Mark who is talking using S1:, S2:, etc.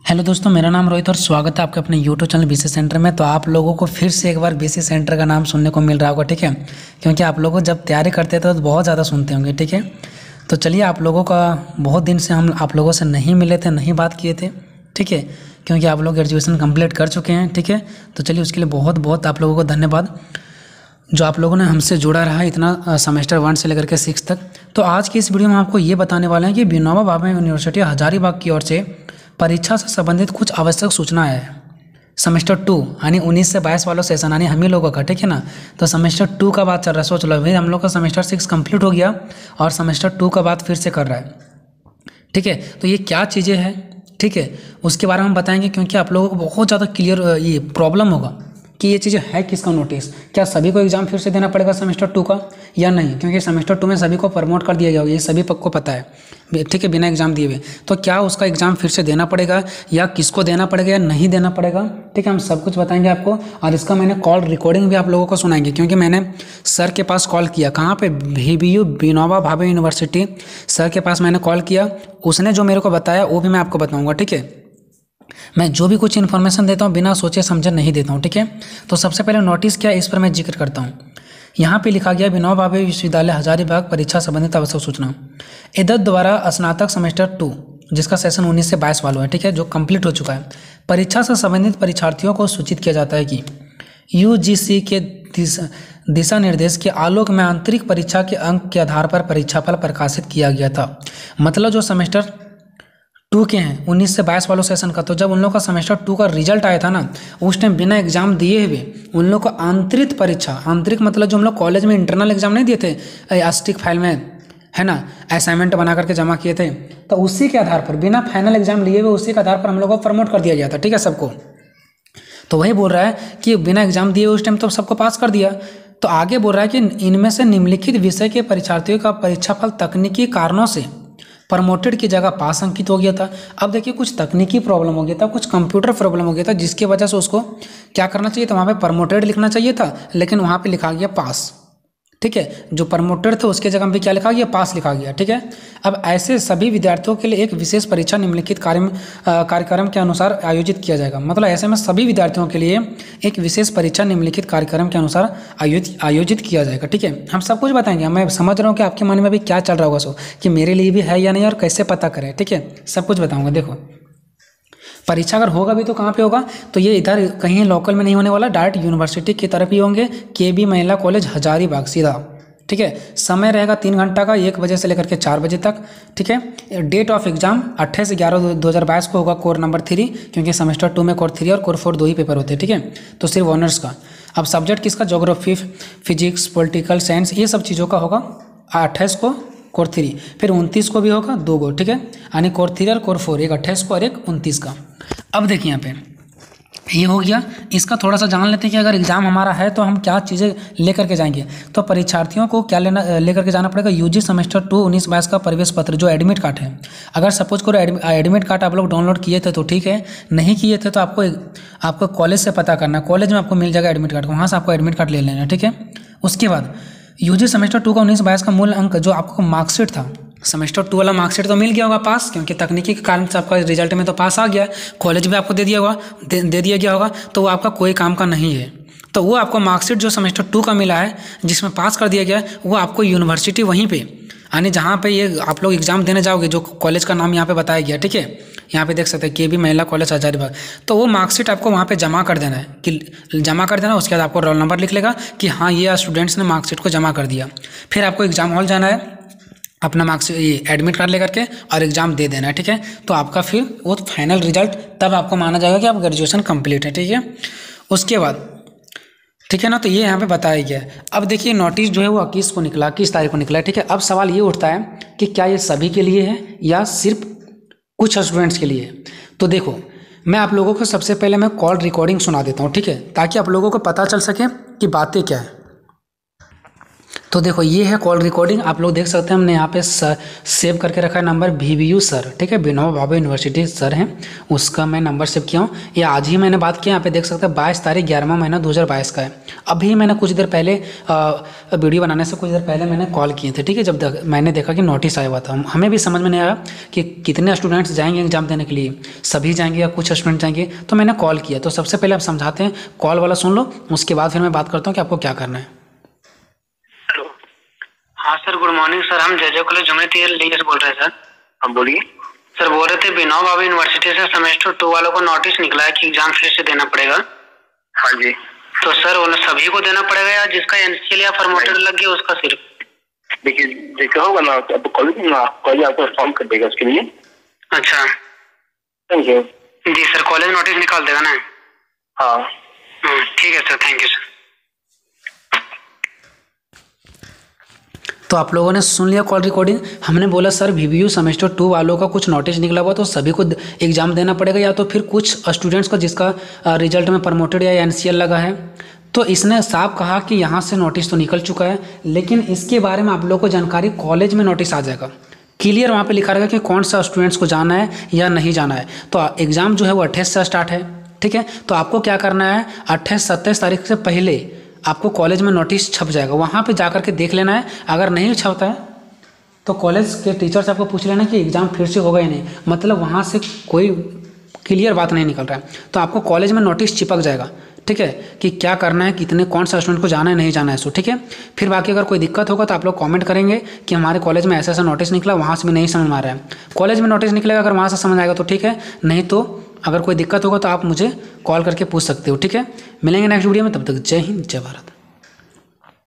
S1: Hello दोस्तों, मेरा नाम रोहित और स्वागत है आपके अपने यूट्यूब चैनल बीसी सेंटर में। तो आप लोगों को फिर से एक बार बीसी सेंटर का नाम सुनने को मिल रहा होगा, ठीक है। क्योंकि आप लोगों जब तैयारी करते थे तो बहुत ज़्यादा सुनते होंगे, ठीक है। तो चलिए, आप लोगों का बहुत दिन से हम आप लोगों से नहीं मिले थे, नहीं बात किए थे, ठीक है। क्योंकि आप लोग ग्रेजुएशन कंप्लीट कर चुके हैं, ठीक है। तो चलिए, उसके लिए बहुत बहुत आप लोगों को धन्यवाद जो आप लोगों ने हमसे जुड़ा रहा है इतना सेमेस्टर 1 से लेकर के 6 तक। तो आज की इस वीडियो में आपको ये बताने वाले हैं कि विनोबा भावे यूनिवर्सिटी हजारीबाग की ओर से परीक्षा से संबंधित कुछ आवश्यक सूचनाएं है। सेमेस्टर 2 यानी 19 से 22 वालों सेशन यानी हम ही लोगों का, ठीक है ना। तो सेमेस्टर 2 का बात चल रहा है। सोच लो भाई, हम लोग का सेमेस्टर 6 कंप्लीट हो गया और सेमेस्टर 2 का बात फिर से कर रहा है, ठीक है। तो ये क्या चीज़ें हैं, ठीक है, उसके बारे में हम बताएंगे। क्योंकि आप लोगों को बहुत ज़्यादा क्लियर ये प्रॉब्लम होगा कि ये चीज़ें है किसका नोटिस, क्या सभी को एग्जाम फिर से देना पड़ेगा सेमेस्टर 2 का या नहीं। क्योंकि सेमेस्टर 2 में सभी को प्रमोट कर दिया गया होगा, ये सभी को पता है, ठीक है, बिना एग्जाम दिए हुए। तो क्या उसका एग्जाम फिर से देना पड़ेगा या किसको देना पड़ेगा या नहीं देना पड़ेगा, ठीक है, हम सब कुछ बताएंगे आपको। और इसका मैंने कॉल रिकॉर्डिंग भी आप लोगों को सुनाएंगे। क्योंकि मैंने सर के पास कॉल किया, कहाँ पे, VBU Vinoba Bhave university sir के पास मैंने कॉल किया। उसने जो मेरे को बताया वो भी मैं आपको बताऊँगा, ठीक है। मैं जो भी कुछ इन्फॉर्मेशन देता हूँ बिना सोचे समझे नहीं देता हूँ, ठीक है। तो सबसे पहले नोटिस क्या है, इस पर मैं जिक्र करता हूँ। यहाँ पे लिखा गया विनोबा भावे विश्वविद्यालय हजारीबाग परीक्षा संबंधित आवश्यक सूचना। इदत द्वारा स्नातक सेमेस्टर 2 जिसका सेशन 19 से 22 वालों है, ठीक है, जो कंप्लीट हो चुका है, परीक्षा से संबंधित परीक्षार्थियों को सूचित किया जाता है कि UGC के दिशा निर्देश के आलोक में आंतरिक परीक्षा के अंक के आधार पर परीक्षाफल प्रकाशित किया गया था। मतलब जो सेमेस्टर 2 के हैं 19 से 22 वालों सेशन का, तो जब उन लोग का सेमेस्टर 2 का रिजल्ट आया था ना, उस टाइम बिना एग्जाम दिए हुए उन लोग को आंतरिक परीक्षा, आंतरिक मतलब जो हम लोग कॉलेज में इंटरनल एग्जाम नहीं दिए थे स्टिक फाइल में, है ना, असाइनमेंट बना करके जमा किए थे, तो उसी के आधार पर बिना फाइनल एग्जाम लिए हुए उसी के आधार पर हम लोग को प्रमोट कर दिया गया था, ठीक है, सबको। तो वही बोल रहा है कि बिना एग्जाम दिए उस टाइम तो सबको पास कर दिया। तो आगे बोल रहा है कि इनमें से निम्नलिखित विषय के परीक्षार्थियों का परीक्षाफल तकनीकी कारणों से प्रमोटेड की जगह पास अंकित हो गया था। अब देखिए, कुछ तकनीकी प्रॉब्लम हो गया था, कुछ कंप्यूटर प्रॉब्लम हो गया था, जिसकी वजह से उसको क्या करना चाहिए था, वहाँ पे प्रमोटेड लिखना चाहिए था, लेकिन वहाँ पे लिखा गया पास, ठीक है। जो प्रमोटेड थे उसके जगह पे क्या लिखा गया, पास लिखा गया, ठीक है। अब ऐसे सभी विद्यार्थियों के लिए एक विशेष परीक्षा निम्नलिखित कार्यक्रम के अनुसार आयोजित किया जाएगा। मतलब ऐसे में सभी विद्यार्थियों के लिए एक विशेष परीक्षा निम्नलिखित कार्यक्रम के अनुसार आयोजित किया जाएगा, ठीक है। हम सब कुछ बताएंगे। मैं समझ रहा हूँ कि आपके मन में भी क्या चल रहा होगा, सो कि मेरे लिए भी है या नहीं और कैसे पता करें, ठीक है, सब कुछ बताऊँगा। देखो, परीक्षा अगर होगा भी तो कहाँ पे होगा, तो ये इधर कहीं लोकल में नहीं होने वाला, डायरेक्ट यूनिवर्सिटी की तरफ ही होंगे, KB महिला कॉलेज हजारीबाग सीधा, ठीक है। समय रहेगा 3 घंटा का, 1 बजे से लेकर के 4 बजे तक, ठीक है। डेट ऑफ एग्जाम 28/11/2022 को होगा, कोर नंबर 3, क्योंकि सेमेस्टर 2 में कोर 3 और कोर 4 2 ही पेपर होते हैं, ठीक है। तो सिर्फ ऑनर्स का। अब सब्जेक्ट किसका, ज्योग्राफी, फिजिक्स, पॉलिटिकल साइंस, ये सब चीज़ों का होगा। 28 को कोर 3, फिर 29 को भी होगा 2 गो, ठीक है, यानी कोर 3 और कोर 4, एक 28 को और एक 29 का। अब देखिए, यहाँ पे ये हो गया। इसका थोड़ा सा जान लेते हैं कि अगर एग्जाम हमारा है तो हम क्या चीज़ें लेकर के जाएंगे। तो परीक्षार्थियों को क्या लेकर के जाना पड़ेगा, UG सेमेस्टर 2 19-22 का प्रवेश पत्र, जो एडमिट कार्ड है। अगर सपोज करो एडमिट कार्ड आप लोग डाउनलोड किए थे तो ठीक है, नहीं किए थे तो आपको कॉलेज से पता करना, कॉलेज में आपको मिल जाएगा एडमिट कार्ड, वहाँ से आपको एडमिट कार्ड ले लेना, ठीक है। उसके बाद UG सेमेस्टर 2 का 19-22 का मूल अंक, जो आपको मार्कशीट था, सेमेस्टर 2 वाला मार्कशीट तो मिल गया होगा पास, क्योंकि तकनीकी के कारण से आपका रिजल्ट में तो पास आ गया, कॉलेज भी आपको दे दिया गया होगा, तो वो आपका कोई काम का नहीं है। तो वो आपको मार्कशीट जो सेमेस्टर 2 का मिला है, जिसमें पास कर दिया गया है, वो आपको यूनिवर्सिटी वहीं पे, यानी जहाँ पे ये आप लोग एग्जाम देने जाओगे, जो कॉलेज का नाम यहाँ पे बताया गया, ठीक है, यहाँ पे देख सकते हैं KB महिला कॉलेज हजारीबाग, तो वो मार्कशीट आपको वहाँ पे जमा कर देना है, कि जमा कर देना। उसके बाद आपको रोल नंबर लिख लेगा कि हाँ, ये स्टूडेंट्स ने मार्कशीट को जमा कर दिया। फिर आपको एग्जाम हॉल जाना है, अपना मार्क्स ये एडमिट कार्ड लेकर के और एग्ज़ाम दे देना है, ठीक है। तो आपका फिर वो फाइनल रिजल्ट तब आपको माना जाएगा कि आप ग्रेजुएशन कंप्लीट है, ठीक है। उसके बाद, ठीक है ना, तो ये यहाँ पे बताया गया है। अब देखिए, नोटिस जो है वो 21 को निकला, 21 तारीख को निकला, ठीक है। अब सवाल ये उठता है कि क्या ये सभी के लिए है या सिर्फ कुछ स्टूडेंट्स के लिए है। तो देखो, मैं आप लोगों को सबसे पहले मैं कॉल रिकॉर्डिंग सुना देता हूँ, ठीक है, ताकि आप लोगों को पता चल सके कि बातें क्या है। तो देखो ये है कॉल रिकॉर्डिंग, आप लोग देख सकते हैं हमने यहाँ पे सेव करके रखा है नंबर VVU सर, ठीक है, विनोबा भावे यूनिवर्सिटी सर हैं, उसका मैं नंबर सेव किया हूँ। ये आज ही मैंने बात किया, यहाँ पे देख सकते हैं 22 तारीख 11वां महीना 2022 का है। अभी मैंने कुछ देर पहले वीडियो बनाने से कुछ देर पहले मैंने कॉल किए थे, ठीक है, जब मैंने देखा कि नोटिस आया हुआ था। हमें भी समझ में नहीं आया कि कितने स्टूडेंट्स जाएंगे एग्जाम देने के लिए, सभी जाएंगे या कुछ स्टूडेंट जाएंगे, तो मैंने कॉल किया। तो सबसे पहले आप समझाते हैं, कॉल वाला सुन लो, उसके बाद फिर मैं बात करता हूँ कि आपको क्या करना है।
S2: हाँ सर, गुड मॉर्निंग सर, हम जय कॉलेज जुमनी लीगल बोल रहे हैं सर।
S3: हाँ बोलिए
S2: सर, बोल रहे थे विनोबा भावे यूनिवर्सिटी से सेमेस्टर 2 वालों को नोटिस निकला है कि एग्जाम फिर से देना पड़ेगा।
S3: हाँ जी।
S2: तो सर वो सभी को देना पड़ेगा या जिसका एनसीएल या फॉर्मेटेड लग गया उसका सिर्फ?
S3: देखिए देखा होगा ना, अब कॉलेज आपको इन्फॉर्म कर देगा उसके लिए।
S2: अच्छा
S3: थैंक यू।
S2: जी सर, कॉलेज नोटिस निकाल देगा ना?
S3: हाँ
S2: ठीक है सर, थैंक यू सर।
S1: तो आप लोगों ने सुन लिया कॉल रिकॉर्डिंग। हमने बोला सर VVU सेमेस्टर 2 वालों का कुछ नोटिस निकला हुआ तो सभी को एग्जाम देना पड़ेगा, या तो फिर कुछ स्टूडेंट्स का जिसका रिजल्ट में प्रमोटेड या एनसीएल लगा है। तो इसने साफ कहा कि यहाँ से नोटिस तो निकल चुका है, लेकिन इसके बारे में आप लोगों को जानकारी कॉलेज में नोटिस आ जाएगा, क्लियर वहाँ पे लिखा रहेगा कि कौन सा स्टूडेंट्स को जाना है या नहीं जाना है। तो एग्ज़ाम जो है वो 28 से स्टार्ट है, ठीक है। तो आपको क्या करना है, 28-27 तारीख से पहले आपको कॉलेज में नोटिस छप जाएगा, वहाँ पे जा कर के देख लेना है। अगर नहीं छपता है तो कॉलेज के टीचर से आपको पूछ लेना कि एग्ज़ाम फिर से होगा या नहीं, मतलब वहाँ से कोई क्लियर बात नहीं निकल रहा है। तो आपको कॉलेज में नोटिस चिपक जाएगा, ठीक है, कि क्या करना है, कितने कौन सा स्टूडेंट को जाना है नहीं जाना है। सो ठीक है, फिर बाकी अगर कोई दिक्कत होगा तो आप लोग कमेंट करेंगे कि हमारे कॉलेज में ऐसा ऐसा नोटिस निकला, वहाँ से भी नहीं समझ में आ रहा है। कॉलेज में नोटिस निकलेगा, अगर वहाँ से समझ आएगा तो ठीक है, नहीं तो अगर कोई दिक्कत होगा तो आप मुझे कॉल करके पूछ सकते हो, ठीक है। मिलेंगे नेक्स्ट वीडियो में, तब तक जय हिंद जय भारत।